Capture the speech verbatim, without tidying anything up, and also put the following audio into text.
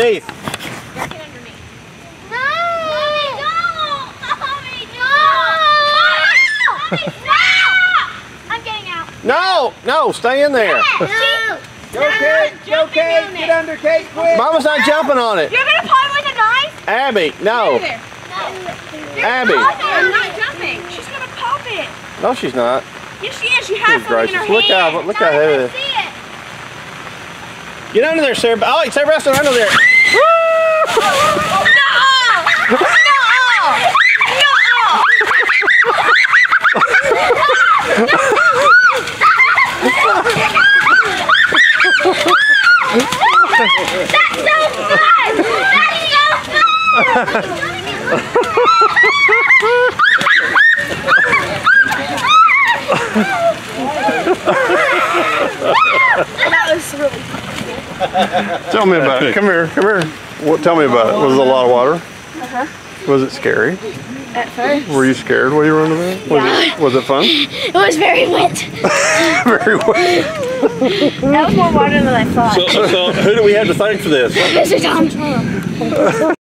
Teeth. Get underneath. No! Mommy, don't! Mommy, don't! Mommy, stop! I'm getting out. No, no, stay in there. Yeah. Go, Kate. Go, Kate. Get under, Kate, quick. Mama's not jumping on it. You're gonna pop with a knife? Abby, no. No. Abby. I'm not jumping. She's gonna pop it. No, she's not. Yes, she is. She has Good something in her gracious. Look hand. how, look how heavy it is. See it. Get under there, Sarah. Oh, Sarah Preston, under there. No! No! No! That's so fun! That's so fun! That was really fun. Tell me about it. Come here, come here. What? Tell me about it. Was it a lot of water? Uh-huh. Was it scary? At first. Were you scared while you were under there? Was, Yeah. it, was it fun? It was very wet. Very wet. That was more water than I thought. So, so who do we have to thank for this? Mister Tom.